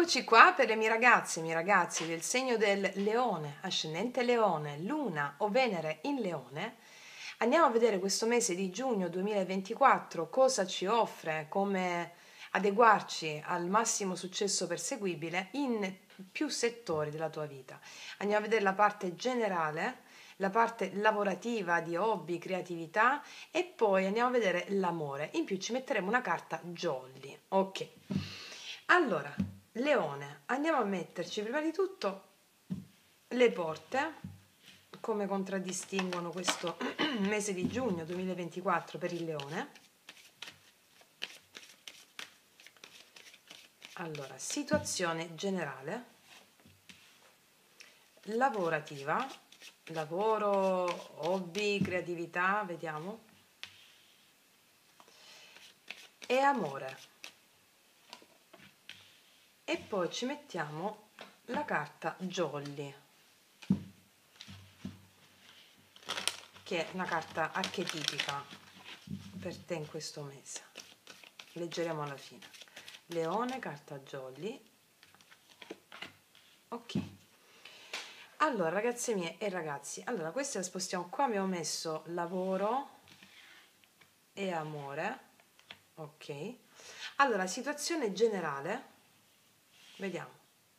Eccoci qua per le mie ragazze, i miei ragazzi del segno del Leone, ascendente Leone, Luna o Venere in Leone. Andiamo a vedere questo mese di giugno 2024 cosa ci offre, come adeguarci al massimo successo perseguibile in più settori della tua vita. Andiamo a vedere la parte generale, la parte lavorativa di hobby, creatività e poi andiamo a vedere l'amore. In più ci metteremo una carta jolly. Ok. Allora, Leone, andiamo a metterci prima di tutto le porte, come contraddistinguono questo mese di giugno 2024 per il Leone. Allora, situazione generale, lavorativa, lavoro, hobby, creatività, vediamo, e amore. E poi ci mettiamo la carta Jolly, che è una carta archetipica per te in questo mese. Leggeremo alla fine. Leone, carta Jolly. Ok. Allora, ragazze mie e ragazzi, allora questa la spostiamo qua, abbiamo messo lavoro e amore. Ok. Allora, situazione generale, vediamo.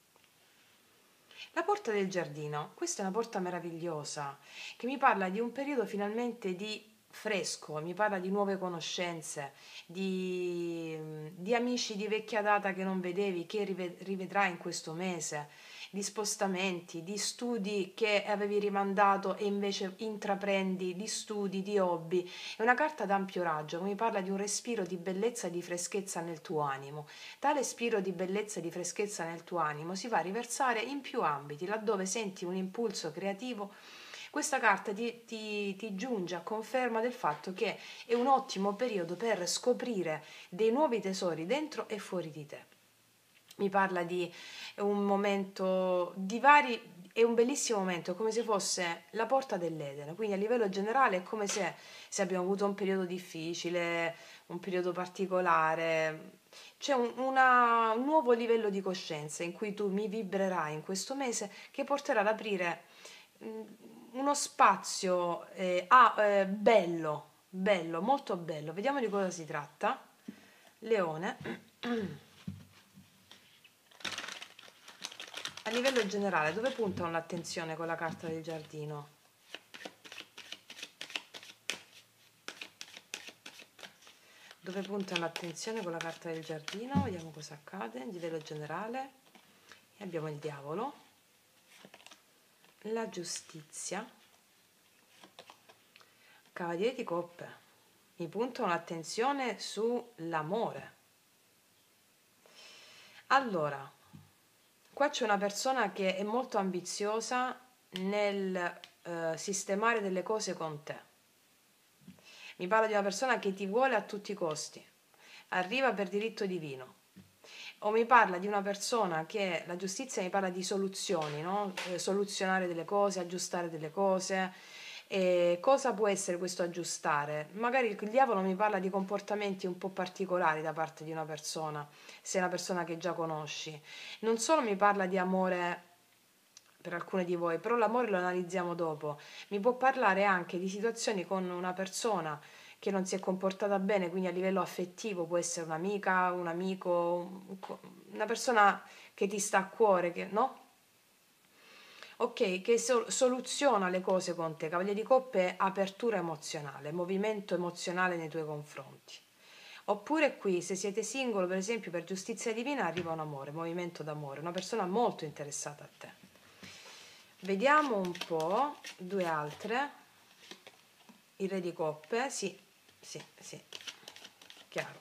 La porta del giardino, questa è una porta meravigliosa che mi parla di un periodo finalmente di fresco, mi parla di nuove conoscenze, di amici di vecchia data che non vedevi, che rivedrai in questo mese, di spostamenti, di studi che avevi rimandato e invece intraprendi, di studi, di hobby. È una carta d'ampio raggio, mi parla di un respiro di bellezza e di freschezza nel tuo animo. Tale spiro di bellezza e di freschezza nel tuo animo si va a riversare in più ambiti, laddove senti un impulso creativo. Questa carta ti giunge a conferma del fatto che è un ottimo periodo per scoprire dei nuovi tesori dentro e fuori di te. Mi parla di un momento di vari, è un bellissimo momento, è come se fosse la porta dell'Eden, quindi a livello generale è come se abbiamo avuto un periodo difficile, un periodo particolare. C'è un nuovo livello di coscienza in cui tu mi vibrerai in questo mese che porterà ad aprire uno spazio bello, bello, molto bello. Vediamo di cosa si tratta. Leone. A livello generale, dove puntano l'attenzione con la carta del giardino? Dove punta l'attenzione con la carta del giardino? Vediamo cosa accade a livello generale. E abbiamo il diavolo, la giustizia, cavaliere di coppe. Mi puntano l'attenzione sull'amore. Allora, qua c'è una persona che è molto ambiziosa nel sistemare delle cose con te. Mi parla di una persona che ti vuole a tutti i costi, arriva per diritto divino. O mi parla di una persona che, la giustizia mi parla di soluzioni, no? Soluzionare delle cose, aggiustare delle cose. E cosa può essere questo aggiustare? Magari il diavolo mi parla di comportamenti un po' particolari da parte di una persona, se è una persona che già conosci. Non solo mi parla di amore per alcune di voi, però l'amore lo analizziamo dopo. Mi può parlare anche di situazioni con una persona che non si è comportata bene, quindi a livello affettivo può essere un'amica, un amico, una persona che ti sta a cuore, che, no? Ok, che soluziona le cose con te. Cavaliere di coppe è apertura emozionale, movimento emozionale nei tuoi confronti. Oppure qui, se siete singolo, per esempio, per giustizia divina arriva un amore, movimento d'amore, una persona molto interessata a te. Vediamo un po', due altre. Il re di coppe, sì, chiaro.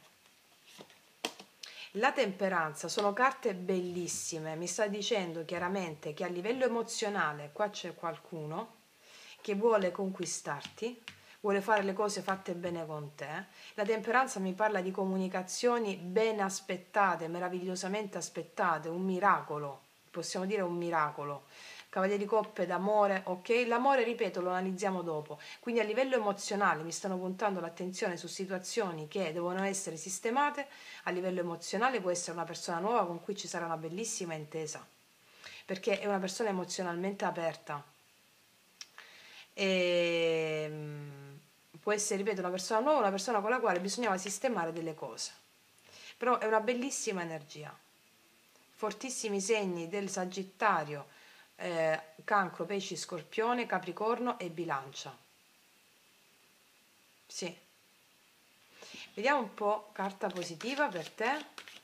La temperanza, sono carte bellissime, mi sta dicendo chiaramente che a livello emozionale qua c'è qualcuno che vuole conquistarti, vuole fare le cose fatte bene con te. La temperanza mi parla di comunicazioni ben aspettate, meravigliosamente aspettate, un miracolo. possiamo dire un miracolo. Cavaliere di coppe d'amore, ok? L'amore, ripeto, lo analizziamo dopo. Quindi a livello emozionale mi stanno puntando l'attenzione su situazioni che devono essere sistemate. A livello emozionale può essere una persona nuova con cui ci sarà una bellissima intesa, perché è una persona emozionalmente aperta. E può essere, ripeto, una persona nuova, una persona con la quale bisognava sistemare delle cose. Però è una bellissima energia. Fortissimi segni del Sagittario, Cancro, Pesci, Scorpione, Capricorno e Bilancia. Sì. Vediamo un po' carta positiva per te.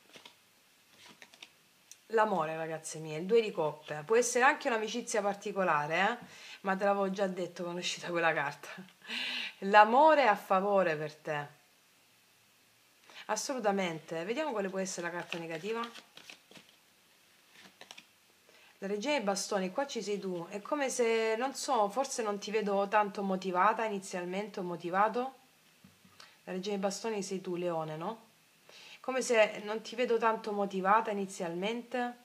L'amore, ragazze mie, il 2 di coppe. Può essere anche un'amicizia particolare, ma te l'avevo già detto quando è uscita quella carta. L'amore è a favore per te. Assolutamente. Vediamo quale può essere la carta negativa. La regina dei bastoni, qua ci sei tu. È come se, non so, forse non ti vedo tanto motivata inizialmente o motivato. La regina dei bastoni sei tu, Leone, no? Come se non ti vedo tanto motivata inizialmente.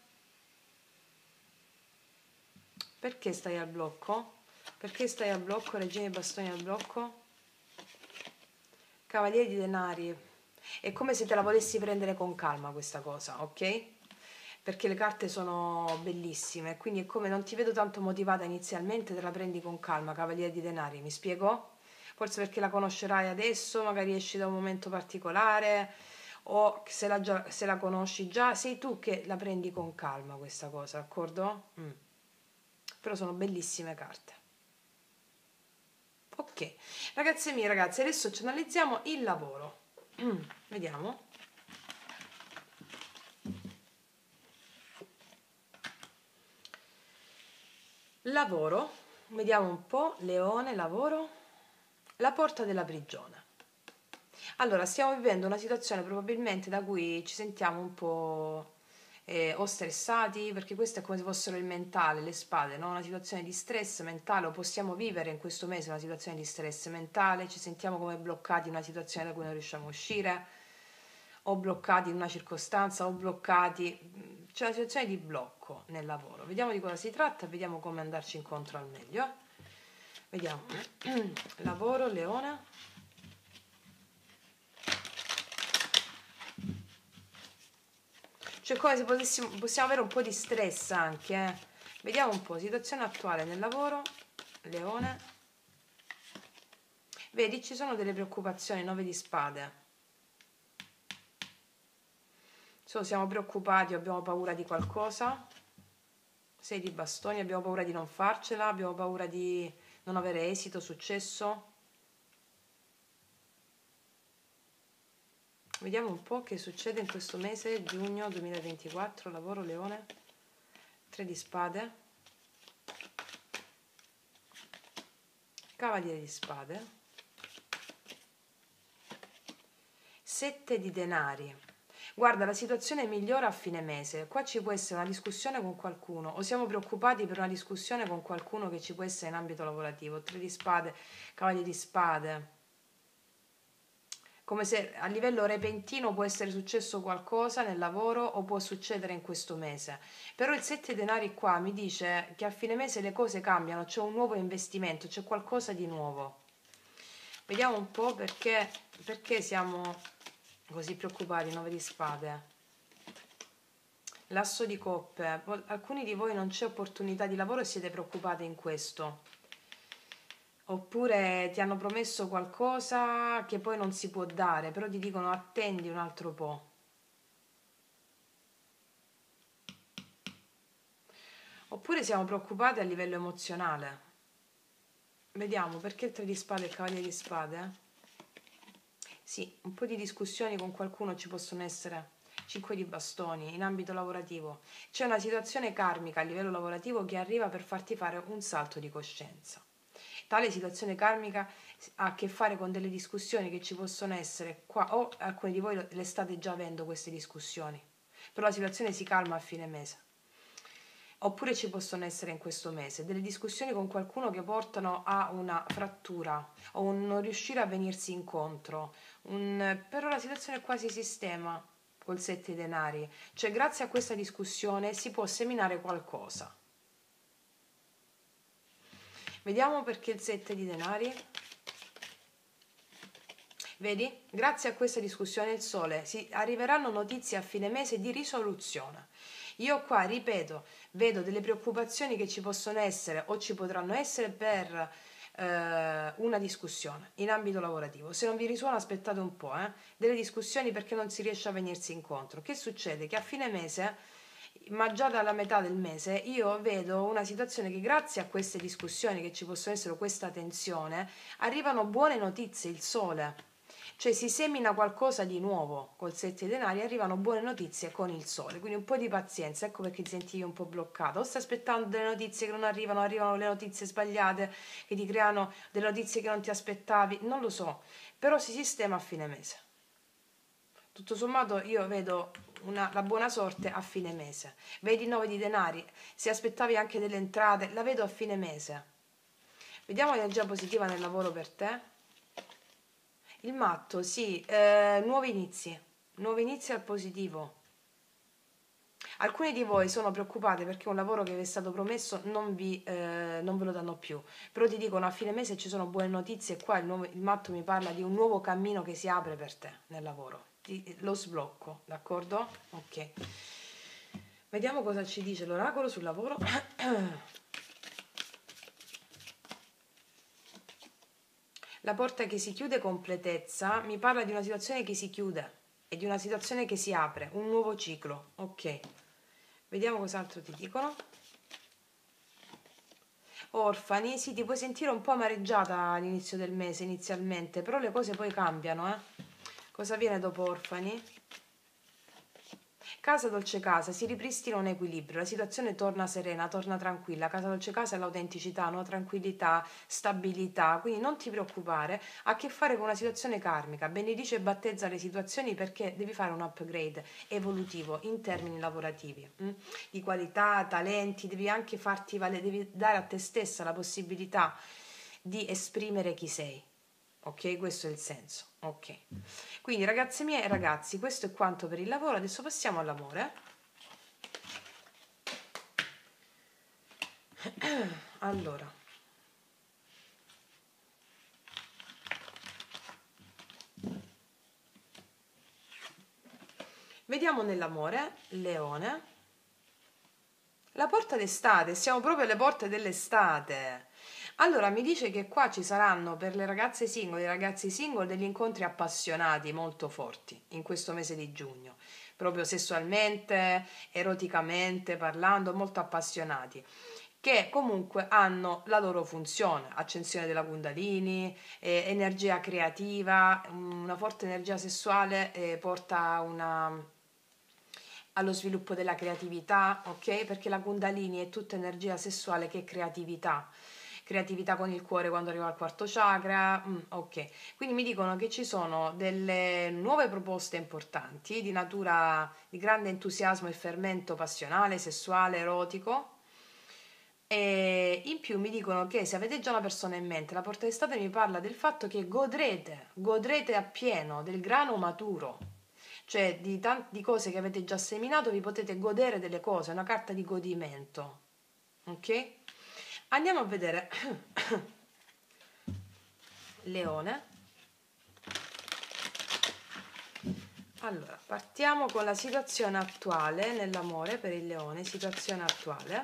Perché stai al blocco? Perché stai al blocco, regina dei bastoni al blocco? Cavaliere di denari. È come se te la volessi prendere con calma questa cosa, ok? Perché le carte sono bellissime, quindi è come non ti vedo tanto motivata inizialmente, te la prendi con calma, Cavaliere di denari, mi spiego? Forse perché la conoscerai adesso, magari esci da un momento particolare, o se la conosci già, sei tu che la prendi con calma questa cosa, d'accordo? Però sono bellissime carte. Ok, ragazze mie, ragazzi, adesso ci analizziamo il lavoro. Vediamo. Lavoro, vediamo un po', Leone, lavoro, la porta della prigione. Allora, stiamo vivendo una situazione probabilmente da cui ci sentiamo un po' o stressati, perché questo è come se fossero il mentale, le spade, no? Una situazione di stress mentale, o possiamo vivere in questo mese una situazione di stress mentale, ci sentiamo come bloccati in una situazione da cui non riusciamo a uscire, o bloccati in una circostanza, o bloccati, c'è una situazione di blocco nel lavoro. Vediamo di cosa si tratta e vediamo come andarci incontro al meglio. Vediamo. Lavoro, Leone. Cioè come se possiamo avere un po' di stress anche, eh. Vediamo un po', situazione attuale nel lavoro, Leone. Vedi, ci sono delle preoccupazioni, 9 di spade. Siamo preoccupati, abbiamo paura di qualcosa. 6 di bastoni, abbiamo paura di non farcela, abbiamo paura di non avere esito, successo. Vediamo un po' che succede in questo mese, giugno 2024, lavoro, Leone. 3 di spade. Cavaliere di spade. 7 di denari. Guarda, la situazione migliora a fine mese. Qua ci può essere una discussione con qualcuno, o siamo preoccupati per una discussione con qualcuno che ci può essere in ambito lavorativo. 3 di spade, cavaliere di spade. Come se a livello repentino può essere successo qualcosa nel lavoro o può succedere in questo mese. Però il 7 denari qua mi dice che a fine mese le cose cambiano, c'è un nuovo investimento, c'è qualcosa di nuovo. Vediamo un po' perché siamo così preoccupati, 9 di spade. L'asso di coppe. Alcuni di voi non c'è opportunità di lavoro e siete preoccupati in questo. Oppure ti hanno promesso qualcosa che poi non si può dare, però ti dicono attendi un altro po'. Oppure siamo preoccupati a livello emozionale. Vediamo, perché il 3 di spade e il cavaliere di spade? Sì, un po' di discussioni con qualcuno ci possono essere. 5 di bastoni in ambito lavorativo. C'è una situazione karmica a livello lavorativo che arriva per farti fare un salto di coscienza. Tale situazione karmica ha a che fare con delle discussioni che ci possono essere qua, o alcuni di voi le state già avendo queste discussioni, però la situazione si calma a fine mese. Oppure ci possono essere in questo mese delle discussioni con qualcuno che portano a una frattura o un non riuscire a venirsi incontro, però la situazione qua si sistema. col 7 denari, cioè grazie a questa discussione si può seminare qualcosa. Vediamo perché il 7 di denari. Vedi? Grazie a questa discussione il sole, arriveranno notizie a fine mese di risoluzione. Io qua, ripeto, vedo delle preoccupazioni che ci possono essere o ci potranno essere per una discussione in ambito lavorativo. Se non vi risuona, aspettate un po', delle discussioni perché non si riesce a venirsi incontro. Che succede? Che a fine mese, ma già dalla metà del mese, io vedo una situazione che grazie a queste discussioni che ci possono essere, questa tensione, arrivano buone notizie, il sole. Cioè si semina qualcosa di nuovo col 7 di denari, arrivano buone notizie con il sole, quindi un po' di pazienza, ecco perché ti sentivi un po' bloccato, o stai aspettando delle notizie che non arrivano, arrivano le notizie sbagliate, che ti creano delle notizie che non ti aspettavi, non lo so, però si sistema a fine mese. Tutto sommato io vedo la buona sorte a fine mese, vedi il 9 di denari, se aspettavi anche delle entrate, la vedo a fine mese. Vediamo l'energia positiva nel lavoro per te. Il matto, sì, nuovi inizi al positivo. Alcuni di voi sono preoccupati perché un lavoro che vi è stato promesso non ve lo danno più, però ti dicono a fine mese ci sono buone notizie e qua il matto mi parla di un nuovo cammino che si apre per te nel lavoro, lo sblocco, d'accordo? Ok. Vediamo cosa ci dice l'oracolo sul lavoro. La porta che si chiude, completezza, mi parla di una situazione che si chiude e di una situazione che si apre, un nuovo ciclo. Ok, vediamo cos'altro ti dicono. Orfani, sì, ti puoi sentire un po' amareggiata all'inizio del mese inizialmente, però le cose poi cambiano, Cosa viene dopo orfani? Casa dolce casa, si ripristina un equilibrio, la situazione torna serena, torna tranquilla. Casa dolce casa è l'autenticità, no? Tranquillità, stabilità, quindi non ti preoccupare, ha a che fare con una situazione karmica. Benedice e battezza le situazioni perché devi fare un upgrade evolutivo in termini lavorativi, di qualità, talenti, devi anche farti valere, devi dare a te stessa la possibilità di esprimere chi sei. Ok, questo è il senso. Ok. Quindi ragazze mie e ragazzi, questo è quanto per il lavoro. Adesso passiamo all'amore. Allora, vediamo nell'amore, Leone. La porta d'estate, siamo proprio alle porte dell'estate. Allora, mi dice che qua ci saranno per le ragazze single e i ragazzi single degli incontri appassionati molto forti in questo mese di giugno, proprio sessualmente, eroticamente parlando, molto appassionati, che comunque hanno la loro funzione, accensione della Kundalini, energia creativa, una forte energia sessuale porta allo sviluppo della creatività, ok? Perché la Kundalini è tutta energia sessuale che è creatività. Creatività con il cuore quando arriva al quarto chakra, ok. Quindi mi dicono che ci sono delle nuove proposte importanti di natura di grande entusiasmo e fermento passionale, sessuale, erotico. E in più mi dicono che se avete già una persona in mente, la porta d'estate mi parla del fatto che godrete appieno del grano maturo, cioè di cose che avete già seminato, vi potete godere delle cose, è una carta di godimento, ok? Andiamo a vedere Leone. Allora, partiamo con la situazione attuale nell'amore per il Leone, situazione attuale.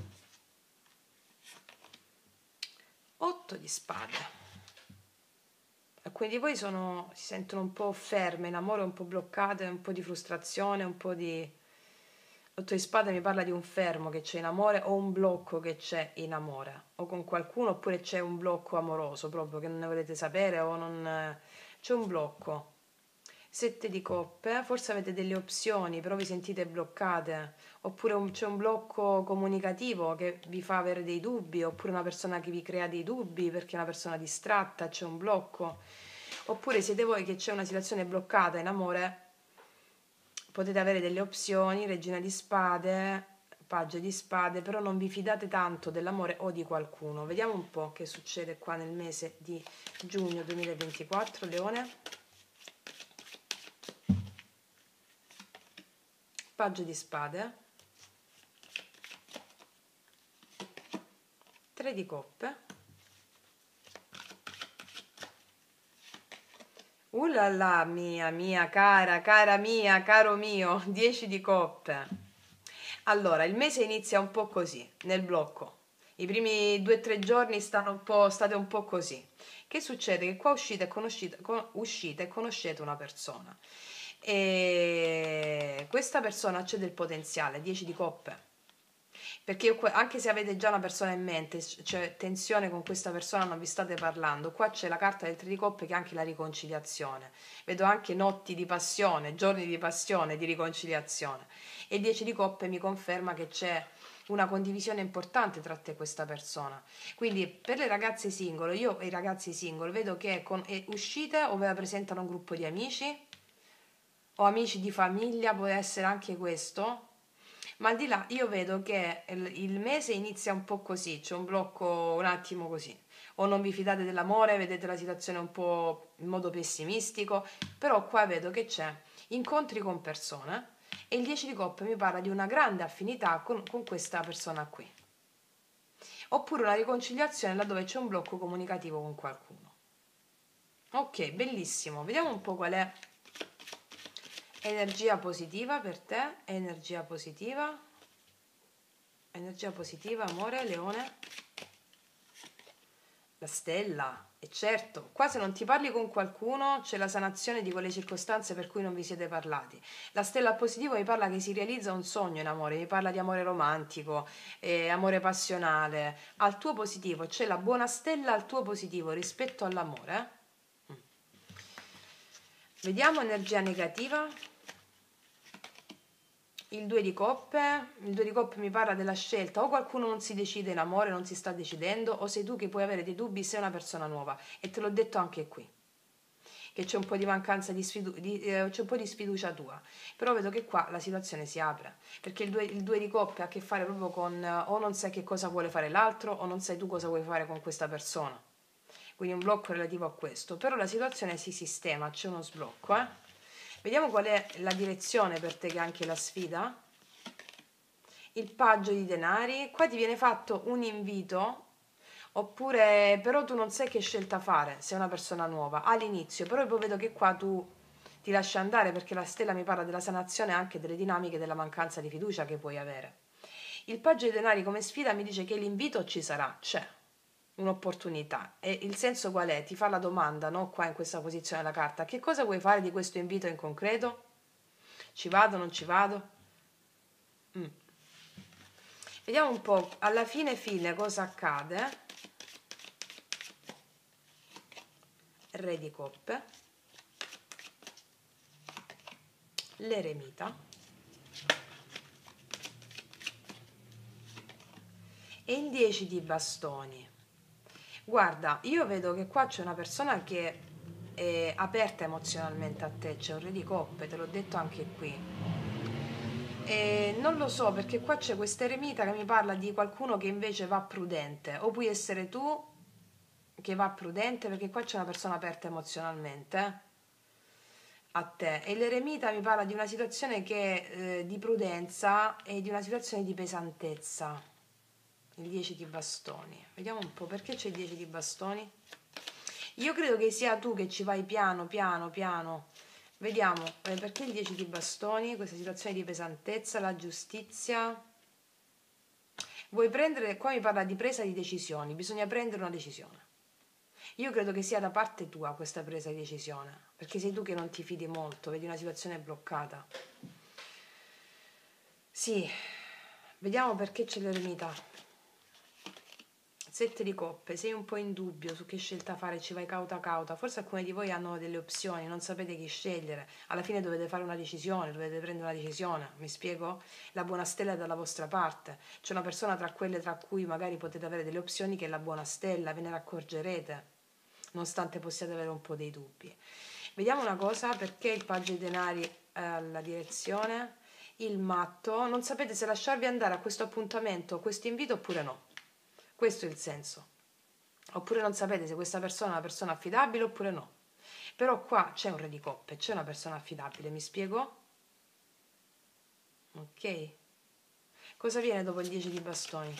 8 di spade. Alcuni di voi si sentono un po' ferme in amore, un po' bloccate, un po' di frustrazione, un po' di... 8 di spade mi parla di un fermo che c'è in amore o un blocco che c'è in amore o con qualcuno, oppure c'è un blocco amoroso proprio che non ne volete sapere o non... c'è un blocco. 7 di coppe, forse avete delle opzioni però vi sentite bloccate, oppure c'è un blocco comunicativo che vi fa avere dei dubbi, oppure una persona che vi crea dei dubbi perché è una persona distratta, c'è un blocco, oppure siete voi che c'è una situazione bloccata in amore, potete avere delle opzioni, regina di spade, paggio di spade, però non vi fidate tanto dell'amore o di qualcuno. Vediamo un po' che succede qua nel mese di giugno 2024, Leone. paggio di spade, 3 di coppe, là, mia, cara mia, caro mio, 10 di coppe. Allora, il mese inizia un po' così, nel blocco. I primi 2 o 3 giorni state un po' così. Che succede? Che qua uscite e conoscete una persona. E questa persona c'è del potenziale, 10 di coppe. Perché anche se avete già una persona in mente, c'è tensione con questa persona, non vi state parlando, qua c'è la carta del 3 di coppe che è anche la riconciliazione. Vedo anche notti di passione, giorni di passione, di riconciliazione. E il 10 di coppe mi conferma che c'è una condivisione importante tra te e questa persona. Quindi per le ragazze singole, io e i ragazzi single vedo che uscite o ve la presentano un gruppo di amici o amici di famiglia, può essere anche questo. Ma al di là, io vedo che il mese inizia un po' così, c'è un blocco un attimo così. O non vi fidate dell'amore, vedete la situazione un po' in modo pessimistico, però qua vedo che c'è incontri con persone e il 10 di coppe mi parla di una grande affinità con questa persona qui. Oppure una riconciliazione laddove c'è un blocco comunicativo con qualcuno. Ok, bellissimo. Vediamo un po' qual è energia positiva per te, energia positiva, amore, leone, la stella. E certo, qua se non ti parli con qualcuno c'è la sanazione di quelle circostanze per cui non vi siete parlati. La stella positiva mi parla che si realizza un sogno in amore, mi parla di amore romantico, amore passionale. Al tuo positivo c'è la buona stella al tuo positivo rispetto all'amore. Vediamo energia negativa. Il 2 di coppe mi parla della scelta, o qualcuno non si decide in amore, non si sta decidendo, o sei tu che puoi avere dei dubbi se è una persona nuova, e te l'ho detto anche qui, che c'è un po' di mancanza c'è un po' di sfiducia tua, però vedo che qua la situazione si apre, perché il 2 di coppe ha a che fare proprio con o non sai che cosa vuole fare l'altro, o non sai tu cosa vuoi fare con questa persona, quindi un blocco relativo a questo, però la situazione si sistema, c'è uno sblocco, Vediamo qual è la direzione per te che è anche la sfida. Il paggio di denari. Qua ti viene fatto un invito, oppure però tu non sai che scelta fare, sei una persona nuova, all'inizio, però poi vedo che qua tu ti lasci andare perché la stella mi parla della sanazione e anche delle dinamiche della mancanza di fiducia che puoi avere. Il paggio di denari come sfida mi dice che l'invito ci sarà, c'è un'opportunità. E il senso qual è? Ti fa la domanda, no? Qua in questa posizione della carta, che cosa vuoi fare di questo invito in concreto? Ci vado, non ci vado? Vediamo un po' alla fine cosa accade. Re di coppe, l'eremita e il 10 di bastoni. Guarda, io vedo che qua c'è una persona che è aperta emozionalmente a te, c'è un re di coppe, te l'ho detto anche qui. E non lo so perché qua c'è questa eremita che mi parla di qualcuno che invece va prudente, o puoi essere tu che va prudente perché qua c'è una persona aperta emozionalmente a te, e l'eremita mi parla di una situazione che di prudenza e di una situazione di pesantezza. Il 10 di bastoni, vediamo un po' perché c'è il 10 di bastoni. Io credo che sia tu che ci vai piano piano. Vediamo perché il 10 di bastoni, questa situazione di pesantezza, la giustizia. Vuoi prendere, qua mi parla di presa di decisioni, bisogna prendere una decisione. Io credo che sia da parte tua questa presa di decisione, perché sei tu che non ti fidi molto, vedi una situazione bloccata. Sì, vediamo perché c'è l'eremita. 7 di coppe, sei un po' in dubbio su che scelta fare, ci vai cauta. Forse alcuni di voi hanno delle opzioni, non sapete chi scegliere. Alla fine dovete fare una decisione, dovete prendere una decisione, mi spiego? La buona stella è dalla vostra parte. C'è una persona tra quelle tra cui magari potete avere delle opzioni che è la buona stella, ve ne accorgerete, nonostante possiate avere un po' dei dubbi. Vediamo una cosa, perché il paggio di denari alla direzione, il matto, non sapete se lasciarvi andare a questo appuntamento, a questo invito oppure no. Questo è il senso. Oppure non sapete se questa persona è una persona affidabile oppure no. Però qua c'è un re di coppe, c'è una persona affidabile, mi spiego? Ok? Cosa viene dopo il 10 di bastoni?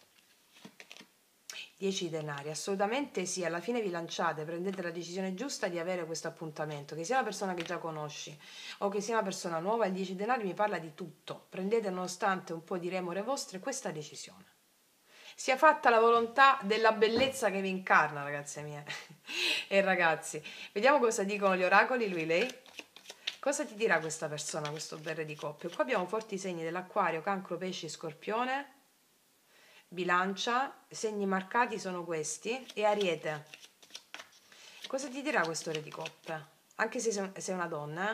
10 denari, assolutamente sì, alla fine vi lanciate, prendete la decisione giusta di avere questo appuntamento, che sia una persona che già conosci o che sia una persona nuova, il 10 denari mi parla di tutto, prendete nonostante un po' di remore vostre questa decisione. Sia fatta la volontà della bellezza che vi incarna, ragazze mie e ragazzi. Vediamo cosa dicono gli oracoli, lui, lei. Cosa ti dirà questa persona, questo bel re di coppie? Qua abbiamo forti segni dell'acquario, cancro, pesci, scorpione, bilancia, segni marcati sono questi, e ariete. Cosa ti dirà questo re di coppe? Anche se sei una donna,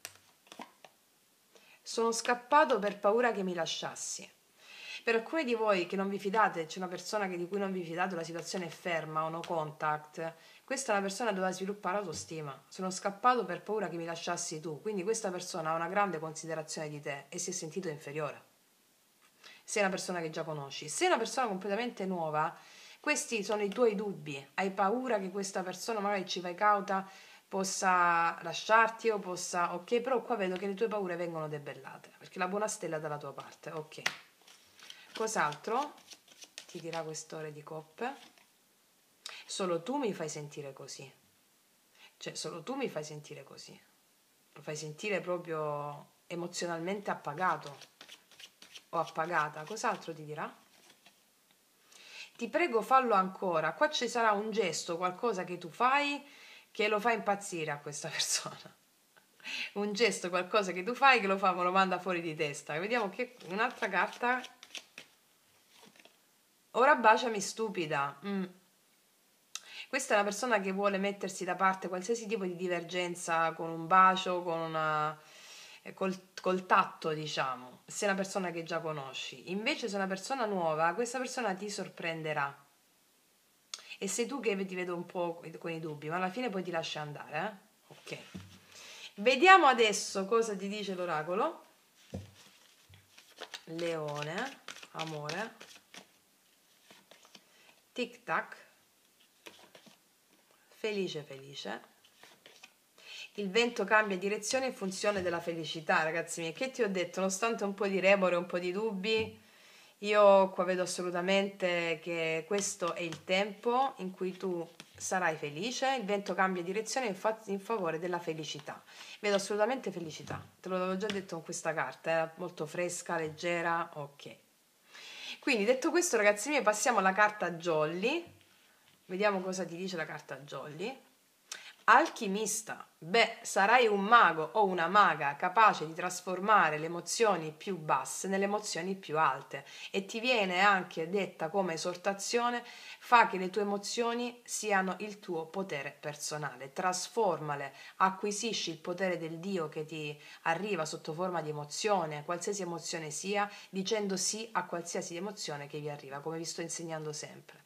Sono scappato per paura che mi lasciassi. Per alcuni di voi che non vi fidate, c'è una persona di cui non vi fidate, la situazione è ferma o no contact, questa è una persona che doveva sviluppare autostima. Sono scappato per paura che mi lasciassi tu, quindi questa persona ha una grande considerazione di te e si è sentito inferiore. Se è una persona che già conosci, se è una persona completamente nuova, questi sono i tuoi dubbi, hai paura che questa persona, magari ci vai cauta, possa lasciarti o possa, ok, però qua vedo che le tue paure vengono debellate, perché la buona stella è dalla tua parte, ok. Cos'altro ti dirà quest'ore di coppe? Solo tu mi fai sentire così, cioè solo tu mi fai sentire così, lo fai sentire proprio emozionalmente appagato o appagata. Cos'altro ti dirà? Ti prego fallo ancora, qua ci sarà un gesto, qualcosa che tu fai che lo fa impazzire a questa persona. Un gesto, qualcosa che tu fai che lo manda fuori di testa. Vediamo che un'altra carta. Ora baciami stupida. Questa è una persona che vuole mettersi da parte qualsiasi tipo di divergenza con un bacio, con col tatto, diciamo. Se è una persona che già conosci. Invece, se è una persona nuova, questa persona ti sorprenderà. E sei tu che ti vedo un po' con i dubbi, ma alla fine poi ti lascia andare, eh? Ok. Vediamo adesso cosa ti dice l'oracolo. Leone, amore. Tic tac. Felice, felice. Il vento cambia direzione in funzione della felicità, ragazzi miei. Che ti ho detto? Nonostante un po' di remore, un po' di dubbi, io qua vedo assolutamente che questo è il tempo in cui tu sarai felice. Il vento cambia direzione in favore della felicità. Vedo assolutamente felicità. Te lo avevo già detto con questa carta, era molto fresca, leggera, ok. Quindi detto questo, ragazzi miei, passiamo alla carta Jolly. Vediamo cosa ti dice la carta Jolly. Alchimista, beh, sarai un mago o una maga capace di trasformare le emozioni più basse nelle emozioni più alte, e ti viene anche detta come esortazione: fa che le tue emozioni siano il tuo potere personale, trasformale, acquisisci il potere del Dio che ti arriva sotto forma di emozione, qualsiasi emozione sia, dicendo sì a qualsiasi emozione che vi arriva, come vi sto insegnando sempre.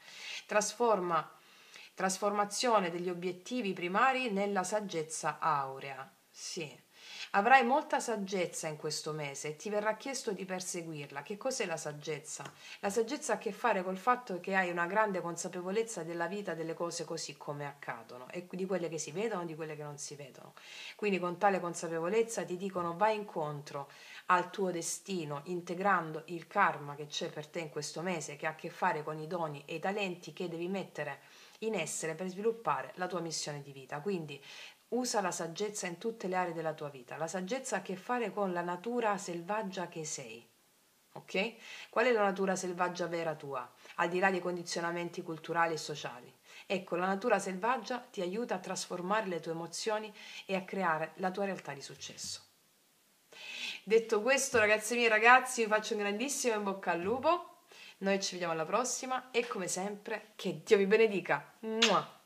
Trasformazione degli obiettivi primari nella saggezza aurea. Sì. Avrai molta saggezza in questo mese e ti verrà chiesto di perseguirla. Che cos'è la saggezza? La saggezza ha a che fare col fatto che hai una grande consapevolezza della vita, delle cose così come accadono, e di quelle che si vedono e di quelle che non si vedono. Quindi con tale consapevolezza ti dicono: vai incontro al tuo destino, integrando il karma che c'è per te in questo mese, che ha a che fare con i doni e i talenti che devi mettere in essere per sviluppare la tua missione di vita. Quindi usa la saggezza in tutte le aree della tua vita. La saggezza ha a che fare con la natura selvaggia che sei. Ok? Qual è la natura selvaggia vera tua, al di là dei condizionamenti culturali e sociali? Ecco, la natura selvaggia ti aiuta a trasformare le tue emozioni e a creare la tua realtà di successo. Detto questo, ragazzi miei, ragazzi, vi faccio un grandissimo in bocca al lupo. Noi ci vediamo alla prossima e come sempre, che Dio vi benedica. Mua!